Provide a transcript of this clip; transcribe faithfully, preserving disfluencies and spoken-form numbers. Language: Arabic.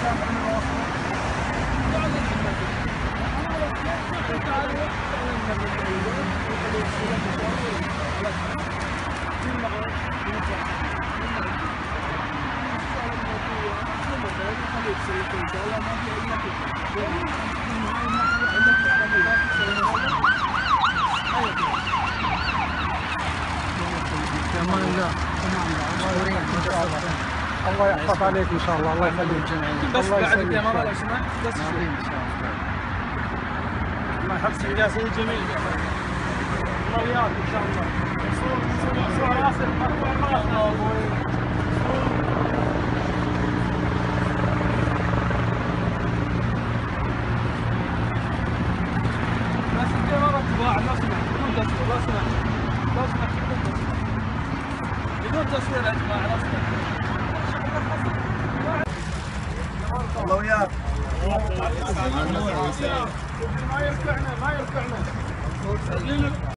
الله يحفظ عليك ان شاء الله. الله يخليك. بس بعد الكاميرا لو سمحت بس الله يحفظك. جاسم جميل. رياض ان شاء الله. صور راسك مرفوع راسنا ابوي. بس الكاميرا تباع لو سمحت بدون تصوير لو سمحت لو سمحت بدون تصوير يا جماعه لو سمحت. الله وياك. ما يرفعنا ما يرفعنا